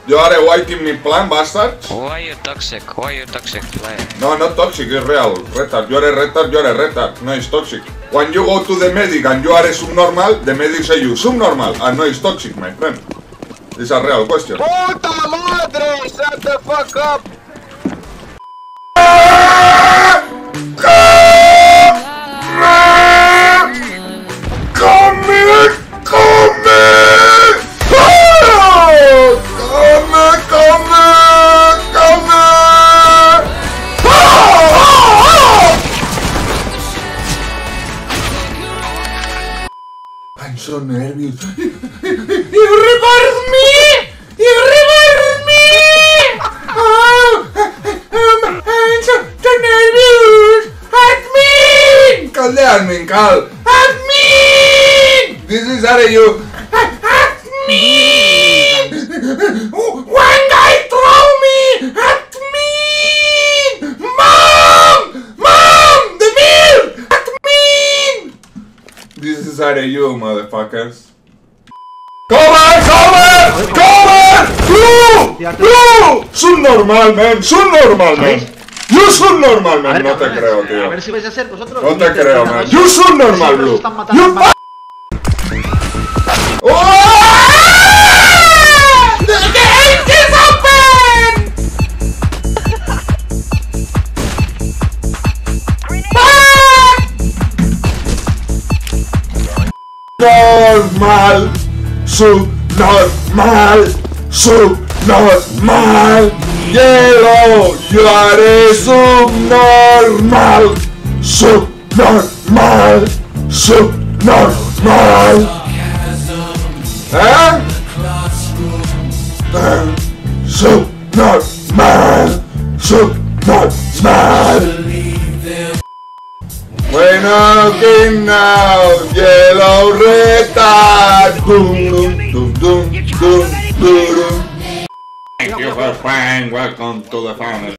You are a white in my plan, bastard. Why you toxic? Why you toxic player? No, not toxic, it's real. Retard, you're a retard, you're a retard. No, it's toxic. When you go to the medic and you are a subnormal, the medic say you subnormal, and no, it's toxic, my friend. It's a real question. Puta madre! Shut the fuck up! I'm so nervous. You revive me! You revive me! Oh, I'm so nervous! Admin! Call the admin, call. Admin! This is you. Admin! One guy throw me! Admin! Mom! Mom! The milk! Admin! This is you, motherfuckers. Cover! Cover! Cover! Blue! Blue! Subnormal, man. Subnormal, man. You subnormal, man. No te creo, tío. A ver si vais a ser vosotros. No te creo, man. You subnormal, Blue. You The gate is open! Normal, subnormal, subnormal, yellow, you are a subnormal, subnormal, subnormal. Huh? Subnormal, subnormal. We're knocking now, yellow retard. Boom, boom, boom, boom, boom, boom. Thank you for playing. Welcome to the family.